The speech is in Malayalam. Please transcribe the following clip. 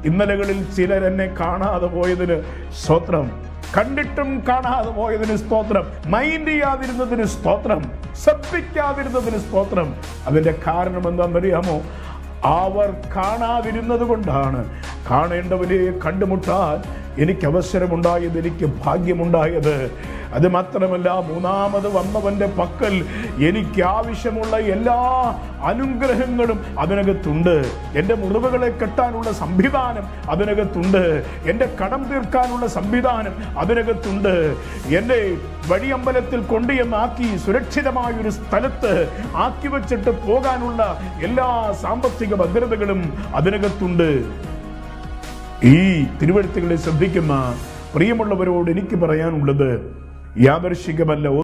ഇന്നലകളിൽ ചിലരെന്നെ കാണാതെ പോയതിന് സ്തോത്രം, കണ്ടിട്ടും കാണാതെ പോയതിന് സ്തോത്രം, മൈൻഡ് ചെയ്യാതിരുന്നതിന് സ്തോത്രം, ശ്രദ്ധിക്കാതിരുന്നതിന് സ്തോത്രം. അതിൻ്റെ കാരണം എന്താണെന്നറിയാമോ? അവർ കാണാതിരുന്നത് കൊണ്ടാണ് കാണേണ്ടവരെ കണ്ടുമുട്ടാൻ എനിക്ക് അവസരമുണ്ടായത്, എനിക്ക് ഭാഗ്യമുണ്ടായത്. അത് മാത്രമല്ല, മൂന്നാമത് വന്നവൻ്റെ പക്കൽ എനിക്ക് ആവശ്യമുള്ള എല്ലാ അനുഗ്രഹങ്ങളും അതിനകത്തുണ്ട്. എൻ്റെ മുറിവുകളെ കെട്ടാനുള്ള സംവിധാനം അതിനകത്തുണ്ട്. എൻ്റെ കടം തീർക്കാനുള്ള സംവിധാനം അതിനകത്തുണ്ട്. എൻ്റെ വഴിയമ്പലത്തിൽ കൊണ്ടുവന്നാക്കി സുരക്ഷിതമായൊരു സ്ഥലത്ത് ആക്കി വച്ചിട്ട് പോകാനുള്ള എല്ലാ സാമ്പത്തിക ഭദ്രതകളും അതിനകത്തുണ്ട്. ഈ തിരുവെഴുത്തുകളെ ശ്രദ്ധിക്കുന്ന പ്രിയമുള്ളവരോട് എനിക്ക് പറയാനുള്ളത്, യാദൃശ്ചികമല്ല.